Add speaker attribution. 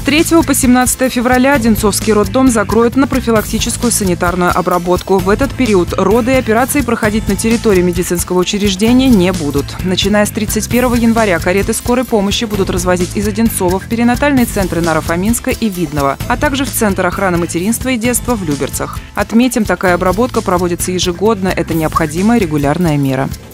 Speaker 1: 3 по 17 февраля Одинцовский роддом закроют на профилактическую санитарную обработку. В этот период роды и операции проходить на территории медицинского учреждения не будут. Начиная с 31 января кареты скорой помощи будут развозить из Одинцова в перинатальные центры Наро-Фоминска и Видного, а также в Центр охраны материнства и детства в Люберцах. Отметим, такая обработка проводится ежегодно. Это необходимая регулярная мера.